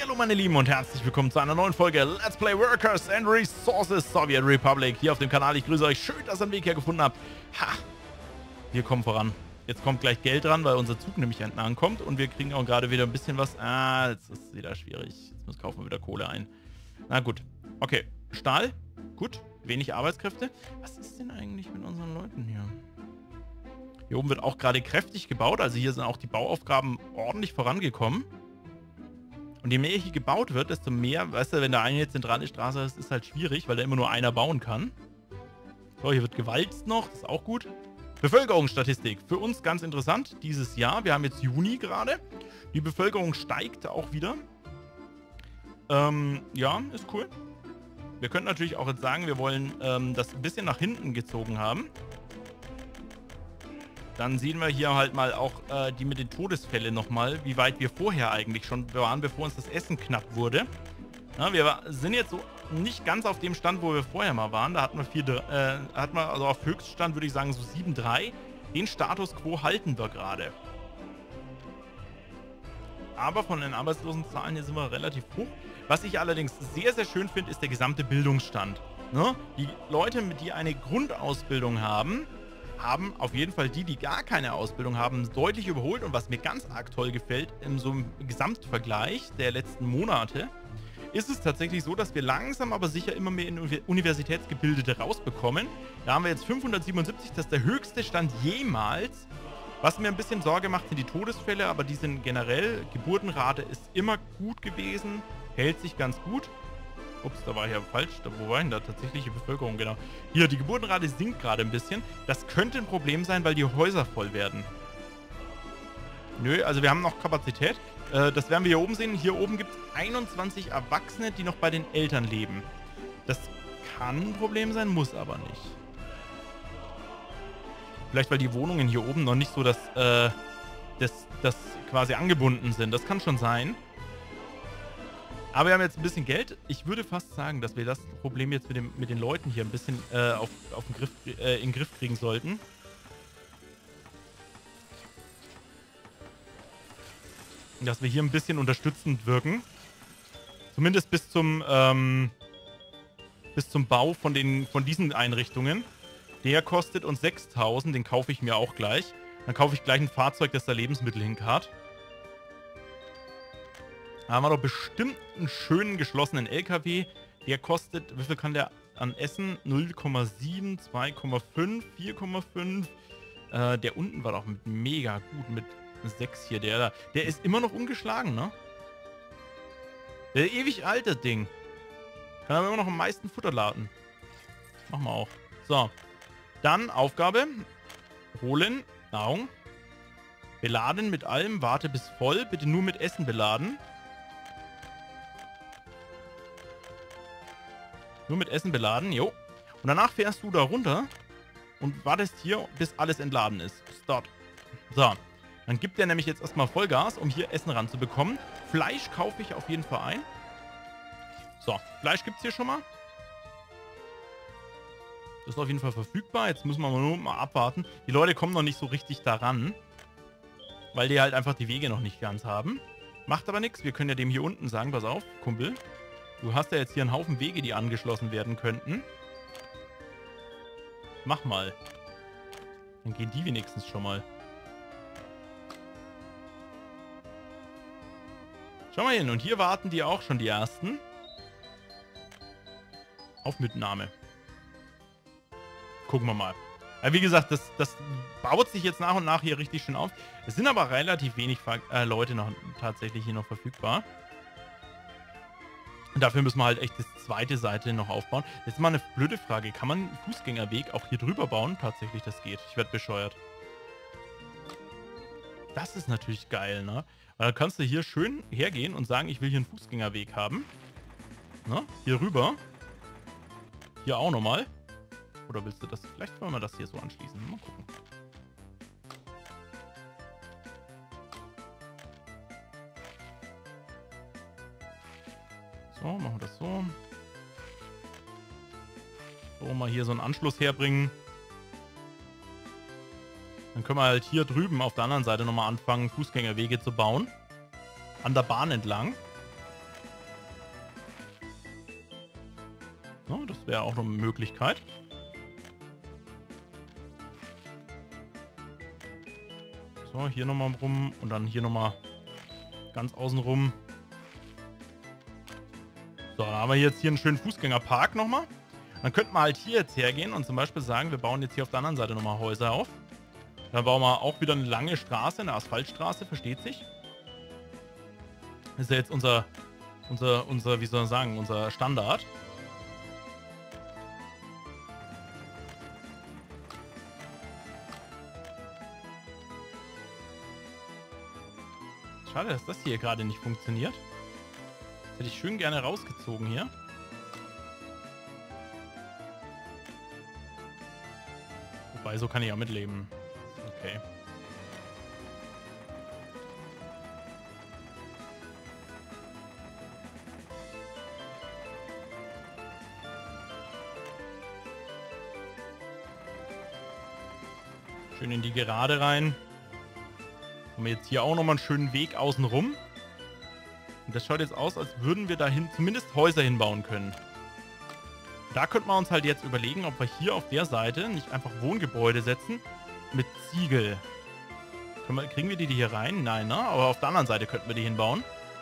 Hallo meine Lieben und herzlich willkommen zu einer neuen Folge Let's Play Workers and Resources Soviet Republic hier auf dem Kanal. Ich grüße euch. Schön, dass ihr einen Weg hergefunden habt. Ha! Wir kommen voran. Jetzt kommt gleich Geld ran, weil unser Zug nämlich hinten ankommt und wir kriegen auch gerade wieder ein bisschen was. Ah, jetzt ist es wieder schwierig. Jetzt kaufen wir wieder Kohle ein. Na gut. Okay. Stahl. Gut. Wenig Arbeitskräfte. Was ist denn eigentlich mit unseren Leuten hier? Hier oben wird auch gerade kräftig gebaut. Also hier sind auch die Bauaufgaben ordentlich vorangekommen. Und je mehr hier gebaut wird, desto mehr, weißt du, wenn da eine zentrale Straße ist, ist halt schwierig, weil da immer nur einer bauen kann. So, hier wird gewalzt noch, das ist auch gut. Bevölkerungsstatistik, für uns ganz interessant, dieses Jahr, wir haben jetzt Juni gerade. Die Bevölkerung steigt auch wieder. Ja, ist cool. Wir könnten natürlich auch jetzt sagen, wir wollen das ein bisschen nach hinten gezogen haben. Dann sehen wir hier halt mal auch die mit den Todesfällen nochmal, wie weit wir vorher eigentlich schon waren, bevor uns das Essen knapp wurde. Ja, wir sind jetzt so nicht ganz auf dem Stand, wo wir vorher mal waren. Da hatten wir also auf Höchststand, würde ich sagen, so 7,3. Den Status quo halten wir gerade. Aber von den Arbeitslosenzahlen hier sind wir relativ hoch. Was ich allerdings sehr, sehr schön finde, ist der gesamte Bildungsstand. Ne? Die Leute, die eine Grundausbildung haben auf jeden Fall die gar keine Ausbildung haben, deutlich überholt. Und was mir ganz arg toll gefällt, in so einem Gesamtvergleich der letzten Monate, ist es tatsächlich so, dass wir langsam aber sicher immer mehr in Universitätsgebildete rausbekommen. Da haben wir jetzt 577, das ist der höchste Stand jemals. Was mir ein bisschen Sorge macht, sind die Todesfälle, aber die sind generell, Geburtenrate ist immer gut gewesen, hält sich ganz gut. Ups, da war ich ja falsch. Wo war denn da tatsächliche Bevölkerung? Genau. Hier, die Geburtenrate sinkt gerade ein bisschen. Das könnte ein Problem sein, weil die Häuser voll werden. Nö, also wir haben noch Kapazität. Das werden wir hier oben sehen. Hier oben gibt es 21 Erwachsene, die noch bei den Eltern leben. Das kann ein Problem sein, muss aber nicht. Vielleicht, weil die Wohnungen hier oben noch nicht so das quasi angebunden sind. Das kann schon sein. Aber wir haben jetzt ein bisschen Geld. Ich würde fast sagen, dass wir das Problem jetzt mit den Leuten hier ein bisschen in den Griff kriegen sollten. Dass wir hier ein bisschen unterstützend wirken. Zumindest bis zum Bau von diesen Einrichtungen. Der kostet uns 6.000. Den kaufe ich mir auch gleich. Dann kaufe ich gleich ein Fahrzeug, das da Lebensmittel hinkarrt. Da haben wir doch bestimmt einen schönen geschlossenen LKW. Der kostet, wie viel kann der an Essen? 0,7, 2,5, 4,5. Der unten war doch mega gut mit 6 hier. Der ist immer noch ungeschlagen, ne? Der ewig alte Ding. Kann aber immer noch am meisten Futter laden. Machen wir auch. So. Dann Aufgabe. Holen. Nahrung. Beladen mit allem. Warte bis voll. Bitte nur mit Essen beladen. Nur mit Essen beladen, jo. Und danach fährst du da runter und wartest hier, bis alles entladen ist. Start. So. Dann gibt er nämlich jetzt erstmal Vollgas, um hier Essen ranzubekommen. Fleisch kaufe ich auf jeden Fall ein. So, Fleisch gibt es hier schon mal. Das ist auf jeden Fall verfügbar. Jetzt müssen wir nur mal abwarten. Die Leute kommen noch nicht so richtig daran, weil die halt einfach die Wege noch nicht ganz haben. Macht aber nichts. Wir können ja dem hier unten sagen, pass auf, Kumpel. Du hast ja jetzt hier einen Haufen Wege, die angeschlossen werden könnten. Mach mal. Dann gehen die wenigstens schon mal. Schau mal hin. Und hier warten die auch schon die ersten. Auf Mitnahme. Gucken wir mal. Ja, wie gesagt, das baut sich jetzt nach und nach hier richtig schön auf. Es sind aber relativ wenig Leute noch tatsächlich hier noch verfügbar. Und dafür müssen wir halt echt das zweite Seite noch aufbauen. Jetzt mal eine blöde Frage. Kann man einen Fußgängerweg auch hier drüber bauen? Tatsächlich, das geht. Ich werde bescheuert. Das ist natürlich geil, ne? Weil dann kannst du hier schön hergehen und sagen, ich will hier einen Fußgängerweg haben. Ne? Hier rüber. Hier auch nochmal. Oder willst du das? Vielleicht wollen wir das hier so anschließen. Mal gucken. So, machen wir das so. So, mal hier so einen Anschluss herbringen. Dann können wir halt hier drüben auf der anderen Seite nochmal anfangen, Fußgängerwege zu bauen. An der Bahn entlang. Das wäre auch noch eine Möglichkeit. So, hier nochmal rum und dann hier nochmal ganz außen rum. So, dann haben wir jetzt hier einen schönen Fußgängerpark nochmal. Dann könnten wir halt hier jetzt hergehen und zum Beispiel sagen, wir bauen jetzt hier auf der anderen Seite nochmal Häuser auf. Dann bauen wir auch wieder eine lange Straße, eine Asphaltstraße, versteht sich. Das ist ja jetzt unser, wie soll man sagen, unser Standard. Schade, dass das hier gerade nicht funktioniert. Das hätte ich schön gerne rausgezogen hier. Wobei, so kann ich auch mitleben. Okay. Schön in die Gerade rein. Haben wir jetzt hier auch nochmal einen schönen Weg außen rum. Und das schaut jetzt aus, als würden wir dahin zumindest Häuser hinbauen können. Da könnte man uns halt jetzt überlegen, ob wir hier auf der Seite nicht einfach Wohngebäude setzen mit Ziegel. Kriegen wir die hier rein? Nein, ne? Aber auf der anderen Seite könnten wir die hinbauen.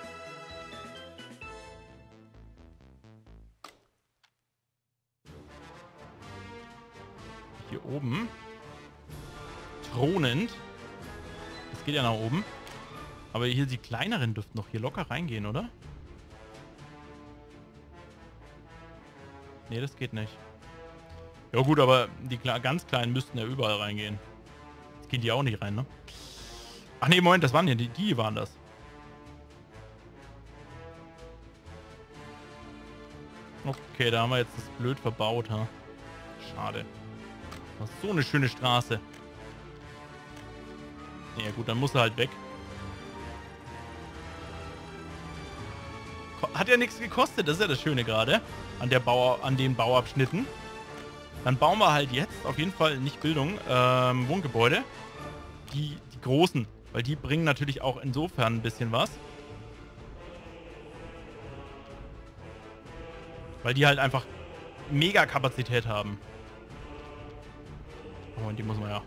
Hier oben. Thronend. Das geht ja nach oben. Aber hier die kleineren dürften doch hier locker reingehen, oder? Nee, das geht nicht. Ja gut, aber die ganz kleinen müssten ja überall reingehen. Jetzt gehen die auch nicht rein, ne? Ach nee, Moment, das waren ja die waren das. Okay, da haben wir jetzt das blöd verbaut, ha? Schade. Das ist so eine schöne Straße. Ja gut, dann muss er halt weg. Hat ja nichts gekostet, das ist ja das Schöne gerade an den Bauabschnitten. Dann bauen wir halt jetzt auf jeden Fall nicht Bildung, Wohngebäude. Die großen, weil die bringen natürlich auch insofern ein bisschen was. Weil die halt einfach mega Kapazität haben. Oh, und die muss man ja.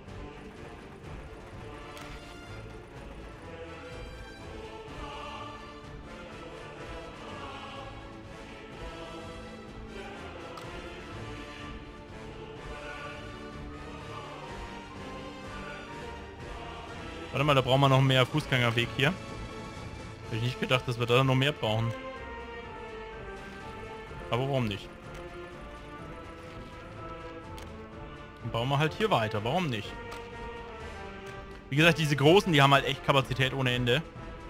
Warte mal, da brauchen wir noch mehr Fußgängerweg hier. Hätte ich nicht gedacht, dass wir da noch mehr brauchen. Aber warum nicht? Dann bauen wir halt hier weiter. Warum nicht? Wie gesagt, diese großen, die haben halt echt Kapazität ohne Ende.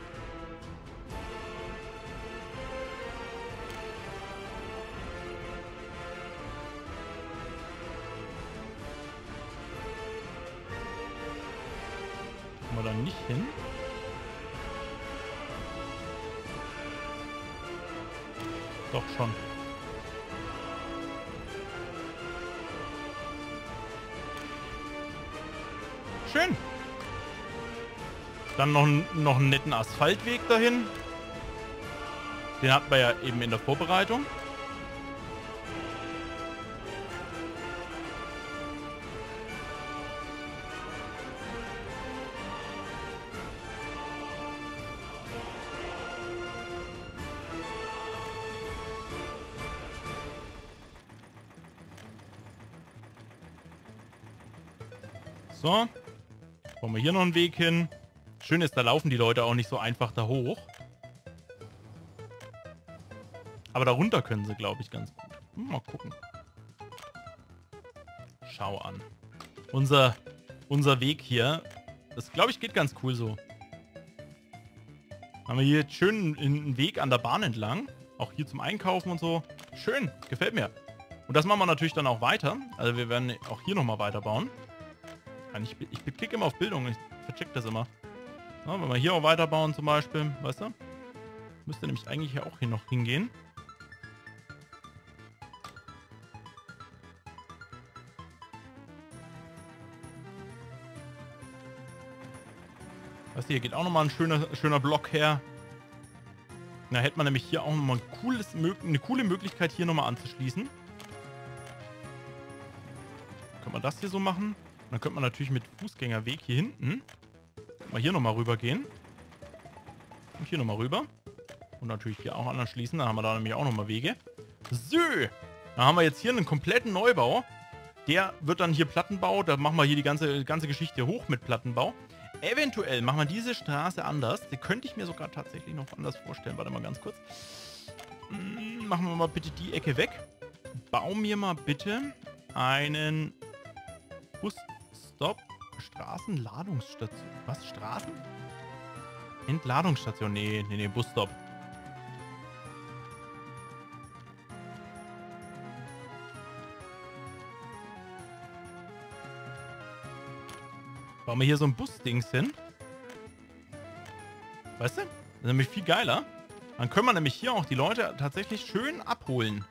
Kommen wir da nicht hin? Doch schon. Schön. Dann noch einen netten Asphaltweg dahin. Den hatten wir ja eben in der Vorbereitung. So. Bauen wir hier noch einen Weg hin. Schön ist, da laufen die Leute auch nicht so einfach da hoch. Aber darunter können sie, glaube ich, ganz gut. Mal gucken. Schau an. Unser Weg hier, das, glaube ich, geht ganz cool so. Haben wir hier jetzt schön einen Weg an der Bahn entlang. Auch hier zum Einkaufen und so. Schön, gefällt mir. Und das machen wir natürlich dann auch weiter. Also wir werden auch hier nochmal weiterbauen. Ich klicke immer auf Bildung, ich vercheck das immer. Ja, wenn wir hier auch weiterbauen zum Beispiel, weißt du? Müsste nämlich eigentlich hier auch hier noch hingehen. Weißt du, hier geht auch nochmal ein schöner Block her. Da hätte man nämlich hier auch nochmal eine coole Möglichkeit hier nochmal anzuschließen. Können wir das hier so machen. Und dann könnte man natürlich mit Fußgängerweg hier hinten mal hier nochmal rüber gehen. Und hier nochmal rüber. Und natürlich hier auch anschließen. Dann haben wir da nämlich auch nochmal Wege. So. Dann haben wir jetzt hier einen kompletten Neubau. Der wird dann hier Plattenbau. Da machen wir hier die ganze Geschichte hoch mit Plattenbau. Eventuell machen wir diese Straße anders. Die könnte ich mir sogar tatsächlich noch anders vorstellen. Warte mal ganz kurz. Machen wir mal bitte die Ecke weg. Bau mir mal bitte einen Busstop. Straßenladungsstation. Was? Straßen? Entladungsstation. Nee, Busstop. Bauen wir hier so ein Busdings hin. Weißt du? Das ist nämlich viel geiler. Dann können wir nämlich hier auch die Leute tatsächlich schön abholen.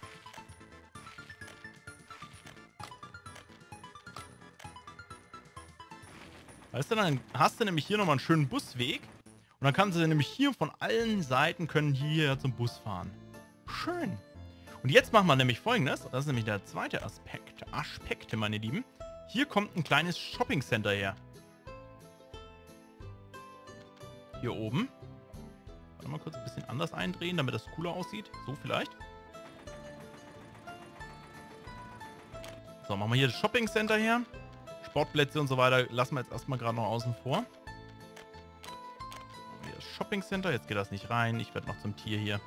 Weißt du, dann hast du nämlich hier nochmal einen schönen Busweg. Und dann kannst du nämlich hier von allen Seiten können hier zum Bus fahren. Schön. Und jetzt machen wir nämlich Folgendes. Das ist nämlich der zweite Aspekte, meine Lieben. Hier kommt ein kleines Shopping Center her. Hier oben. Warte mal kurz ein bisschen anders eindrehen, damit das cooler aussieht. So vielleicht. So, machen wir hier das Shopping Center her. Sportplätze und so weiter lassen wir jetzt erstmal gerade noch außen vor. Hier das Shopping Center. Jetzt geht das nicht rein. Ich werde noch zum Tier hier.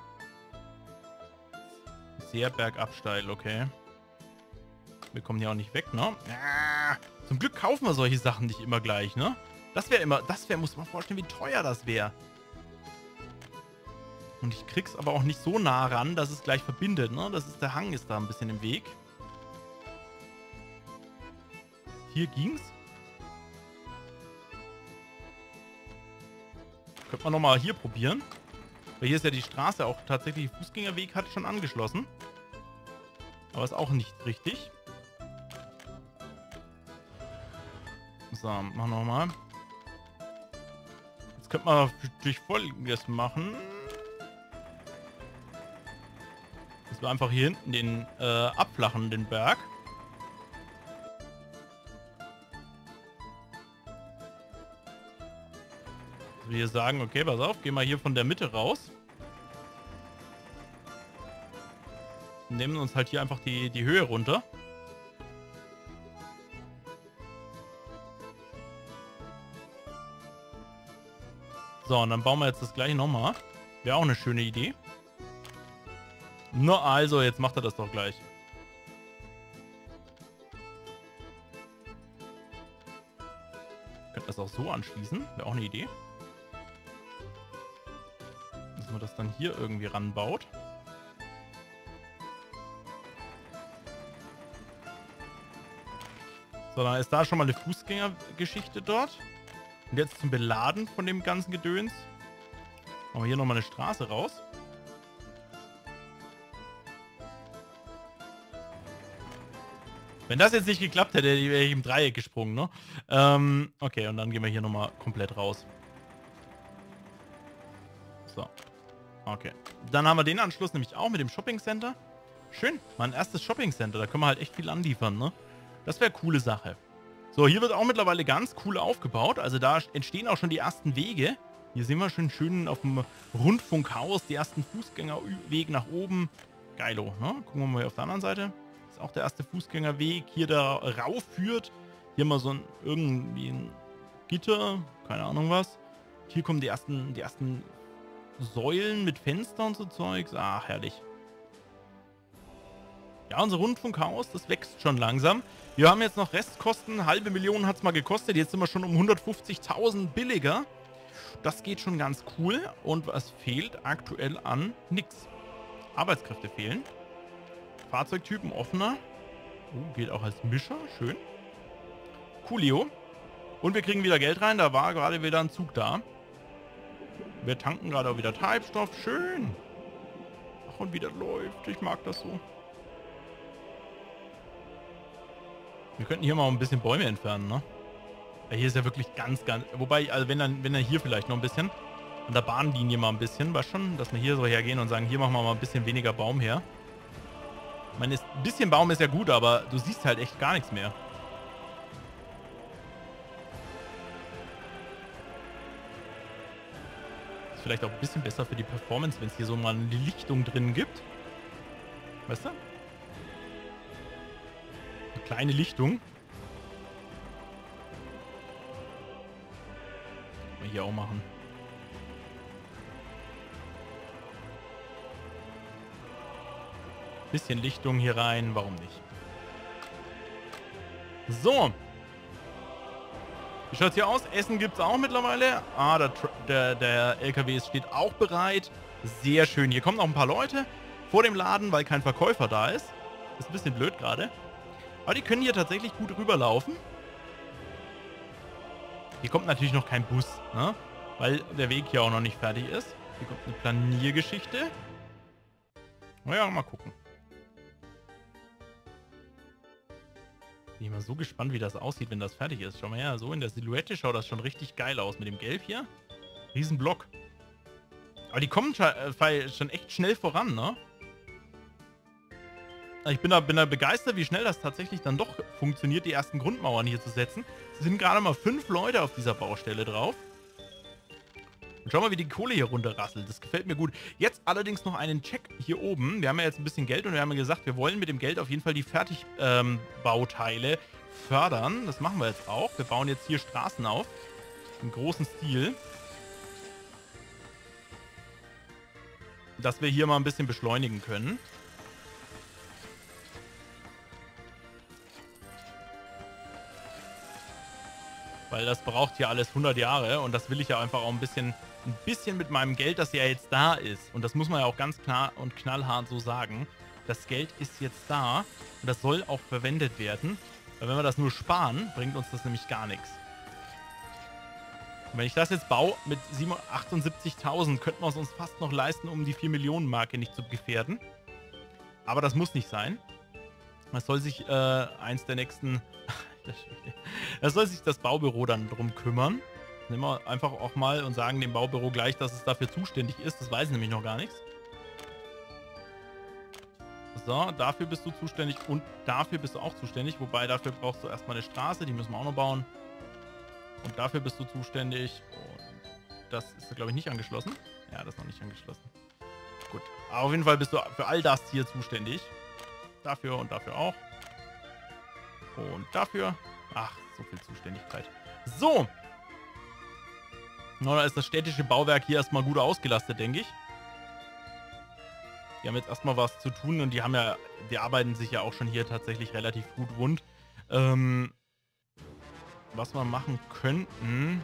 Sehr bergab steil, okay. Wir kommen hier auch nicht weg, ne? Zum Glück kaufen wir solche Sachen nicht immer gleich, ne? Das wäre, muss man vorstellen, wie teuer das wäre. Und ich krieg's aber auch nicht so nah ran, dass es gleich verbindet, ne? Der Hang ist da ein bisschen im Weg. Hier ging's. Könnte man nochmal hier probieren. Weil hier ist ja die Straße auch tatsächlich, Fußgängerweg hat schon angeschlossen. Aber ist auch nicht richtig. So, machen wir nochmal. Jetzt könnte man durch Folgendes machen. Dass wir einfach hier hinten den abflachen, den Berg. Dass wir hier sagen, okay, pass auf, geh mal hier von der Mitte raus. Nehmen uns halt hier einfach die Höhe runter. So, und dann bauen wir jetzt das gleiche nochmal. Wäre auch eine schöne Idee. Na also, jetzt macht er das doch gleich. Könnt das auch so anschließen. Wäre auch eine Idee. Dass man das dann hier irgendwie ranbaut. So, dann ist da schon mal eine Fußgängergeschichte dort. Und jetzt zum Beladen von dem ganzen Gedöns. Machen wir hier nochmal eine Straße raus. Wenn das jetzt nicht geklappt hätte, wäre ich im Dreieck gesprungen, ne? Okay, und dann gehen wir hier nochmal komplett raus. So. Okay. Dann haben wir den Anschluss nämlich auch mit dem Shopping Center. Schön. Mein erstes Shopping Center. Da können wir halt echt viel anliefern, ne? Das wäre eine coole Sache. So, hier wird auch mittlerweile ganz cool aufgebaut. Also da entstehen auch schon die ersten Wege. Hier sehen wir schön auf dem Rundfunkhaus die ersten Fußgängerwege nach oben. Geilo, ne? Gucken wir mal hier auf der anderen Seite. Das ist auch der erste Fußgängerweg. Hier da rauf führt. Hier mal so irgendwie ein Gitter. Keine Ahnung was. Hier kommen die ersten Säulen mit Fenstern und so Zeugs. Ach, herrlich. Ja, unser Rundfunkhaus, das wächst schon langsam. Wir haben jetzt noch Restkosten. 500.000 hat es mal gekostet. Jetzt sind wir schon um 150.000 billiger. Das geht schon ganz cool. Und was fehlt aktuell an? Nix. Arbeitskräfte fehlen. Fahrzeugtypen offener. Oh, geht auch als Mischer. Schön. Coolio. Und wir kriegen wieder Geld rein. Da war gerade wieder ein Zug da. Wir tanken gerade auch wieder Treibstoff. Schön. Ach, und wieder läuft. Ich mag das so. Wir könnten hier mal ein bisschen Bäume entfernen, ne? Ja, hier ist ja wirklich ganz... Wobei, also wenn dann hier vielleicht noch ein bisschen. An der Bahnlinie mal ein bisschen. War schon, dass wir hier so hergehen und sagen, hier machen wir mal ein bisschen weniger Baum her. Ich meine, ein bisschen Baum ist ja gut, aber du siehst halt echt gar nichts mehr. Ist vielleicht auch ein bisschen besser für die Performance, wenn es hier so mal eine Lichtung drin gibt. Weißt du? Eine kleine Lichtung. Kann man hier auch machen. Bisschen Lichtung hier rein, warum nicht? So. Wie schaut es hier aus? Essen gibt es auch mittlerweile. Ah, der LKW steht auch bereit. Sehr schön. Hier kommen noch ein paar Leute vor dem Laden, weil kein Verkäufer da ist. Ist ein bisschen blöd gerade. Aber die können hier tatsächlich gut rüberlaufen. Hier kommt natürlich noch kein Bus, ne? Weil der Weg hier auch noch nicht fertig ist. Hier kommt eine Planiergeschichte. Naja, mal gucken. Bin ich mal so gespannt, wie das aussieht, wenn das fertig ist. Schau mal her, so in der Silhouette schaut das schon richtig geil aus mit dem Gelb hier. Riesenblock. Aber die kommen schon echt schnell voran, ne? Ich bin da begeistert, wie schnell das tatsächlich dann doch funktioniert, die ersten Grundmauern hier zu setzen. Es sind gerade mal 5 Leute auf dieser Baustelle drauf. Und schau mal, wie die Kohle hier runterrasselt. Das gefällt mir gut. Jetzt allerdings noch einen Check hier oben. Wir haben ja jetzt ein bisschen Geld und wir haben ja gesagt, wir wollen mit dem Geld auf jeden Fall die Fertigbauteile fördern. Das machen wir jetzt auch. Wir bauen jetzt hier Straßen auf. Im großen Stil. Dass wir hier mal ein bisschen beschleunigen können. Weil das braucht hier alles 100 Jahre und das will ich ja einfach auch ein bisschen mit meinem Geld, das ja jetzt da ist. Und das muss man ja auch ganz klar und knallhart so sagen. Das Geld ist jetzt da und das soll auch verwendet werden. Weil wenn wir das nur sparen, bringt uns das nämlich gar nichts. Und wenn ich das jetzt baue mit 78.000, könnten wir es uns fast noch leisten, um die 4 Millionen Marke nicht zu gefährden. Aber das muss nicht sein. Das soll sich eins der nächsten... Da soll sich das Baubüro dann drum kümmern. Nehmen wir einfach auch mal und sagen dem Baubüro gleich, dass es dafür zuständig ist. Das weiß ich nämlich noch gar nichts. So, dafür bist du zuständig und dafür bist du auch zuständig. Wobei, dafür brauchst du erstmal eine Straße, die müssen wir auch noch bauen. Und dafür bist du zuständig. Und das ist, glaube ich, nicht angeschlossen. Ja, das ist noch nicht angeschlossen. Gut, aber auf jeden Fall bist du für all das hier zuständig. Dafür und dafür auch. Und dafür. Ach, so viel Zuständigkeit. So. Na, da ist das städtische Bauwerk hier erstmal gut ausgelastet, denke ich. Die haben jetzt erstmal was zu tun und die arbeiten sich ja auch schon hier tatsächlich relativ gut rund. Was wir machen könnten,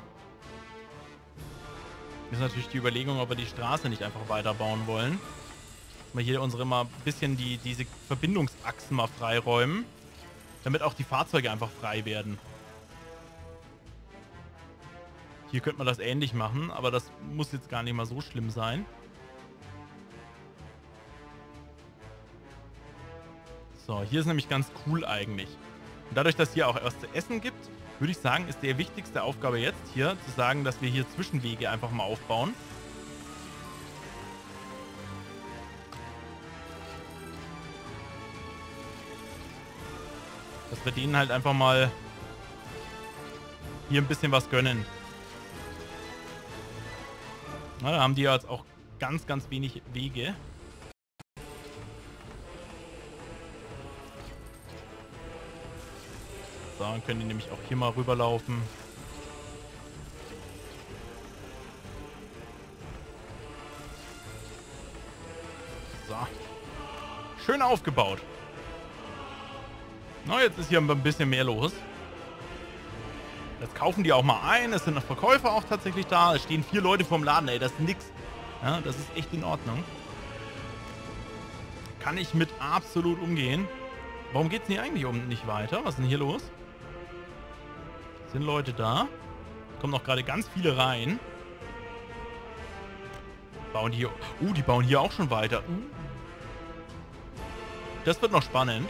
ist natürlich die Überlegung, ob wir die Straße nicht einfach weiterbauen wollen. Dass wir hier mal ein bisschen diese Verbindungsachsen mal freiräumen. Damit auch die Fahrzeuge einfach frei werden. Hier könnte man das ähnlich machen, aber das muss jetzt gar nicht mal so schlimm sein. So, hier ist nämlich ganz cool eigentlich. Und dadurch, dass hier auch was zu essen gibt, würde ich sagen, ist die wichtigste Aufgabe jetzt hier, zu sagen, dass wir hier Zwischenwege einfach mal aufbauen. Dass wir denen halt einfach mal hier ein bisschen was gönnen. Na, da haben die jetzt auch ganz, ganz wenig Wege. So, dann können die nämlich auch hier mal rüberlaufen. So. Schön aufgebaut. Na, jetzt ist hier ein bisschen mehr los. Jetzt kaufen die auch mal ein. Es sind noch Verkäufer auch tatsächlich da. Es stehen 4 Leute vorm Laden. Ey, das ist nix. Ja, das ist echt in Ordnung. Kann ich mit absolut umgehen. Warum geht's denn hier eigentlich nicht weiter? Was ist denn hier los? Sind Leute da? Kommen noch gerade ganz viele rein. Bauen die hier... die bauen hier auch schon weiter. Das wird noch spannend.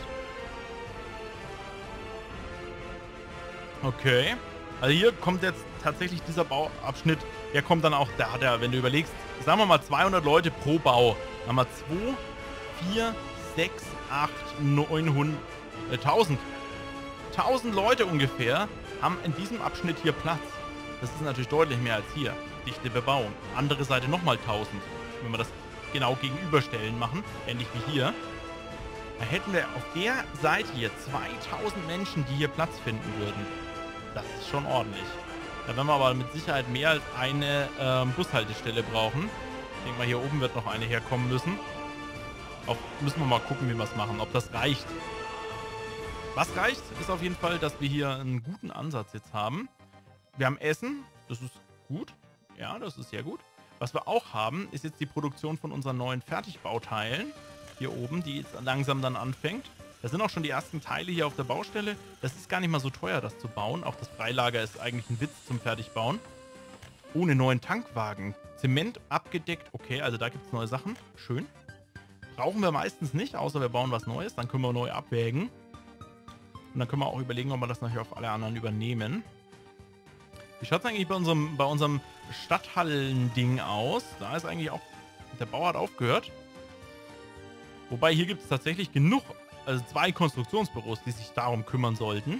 Okay. Also hier kommt jetzt tatsächlich dieser Bauabschnitt, der kommt dann auch, da hat er, wenn du überlegst, sagen wir mal 200 Leute pro Bau. Dann haben wir 2, 4, 6, 8, 900, 1000. 1000 Leute ungefähr haben in diesem Abschnitt hier Platz. Das ist natürlich deutlich mehr als hier. Dichte Bebauung. Andere Seite nochmal 1000. Wenn wir das genau gegenüberstellen machen, ähnlich wie hier. Da hätten wir auf der Seite hier 2000 Menschen, die hier Platz finden würden. Das ist schon ordentlich. Da werden wir aber mit Sicherheit mehr als eine Bushaltestelle brauchen. Ich denke mal, hier oben wird noch eine herkommen müssen. Auch müssen wir mal gucken, wie wir es machen, ob das reicht. Was reicht, ist auf jeden Fall, dass wir hier einen guten Ansatz jetzt haben. Wir haben Essen, das ist gut. Ja, das ist sehr gut. Was wir auch haben, ist jetzt die Produktion von unseren neuen Fertigbauteilen. Hier oben, die jetzt langsam dann anfängt. Da sind auch schon die ersten Teile hier auf der Baustelle. Das ist gar nicht mal so teuer, das zu bauen. Auch das Freilager ist eigentlich ein Witz zum Fertigbauen. Ohne neuen Tankwagen. Zement abgedeckt. Okay, also da gibt es neue Sachen. Schön. Brauchen wir meistens nicht, außer wir bauen was Neues. Dann können wir neu abwägen. Und dann können wir auch überlegen, ob wir das nachher auf alle anderen übernehmen. Wie schaut es eigentlich bei unserem Stadthallen-Ding aus? Da ist eigentlich auch... Der Bau hat aufgehört. Wobei hier gibt es tatsächlich genug, also 2 Konstruktionsbüros, die sich darum kümmern sollten.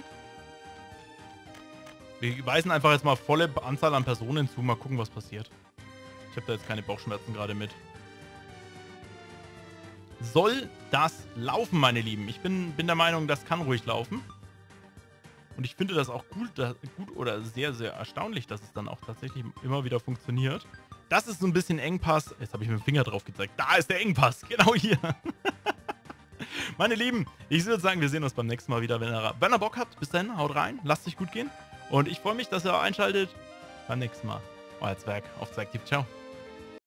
Wir weisen einfach jetzt mal volle Anzahl an Personen zu. Mal gucken, was passiert. Ich habe da jetzt keine Bauchschmerzen gerade mit. Soll das laufen, meine Lieben? Ich bin der Meinung, das kann ruhig laufen. Und ich finde das auch gut oder sehr, sehr erstaunlich, dass es dann auch tatsächlich immer wieder funktioniert. Das ist so ein bisschen Engpass. Jetzt habe ich mit dem Finger drauf gezeigt. Da ist der Engpass. Genau hier. Meine Lieben, ich würde sagen, wir sehen uns beim nächsten Mal wieder, wenn ihr Bock habt. Bis dahin, haut rein. Lasst euch gut gehen. Und ich freue mich, dass ihr einschaltet beim nächsten Mal. Euer Zwerg auf Zwergtipp. Ciao.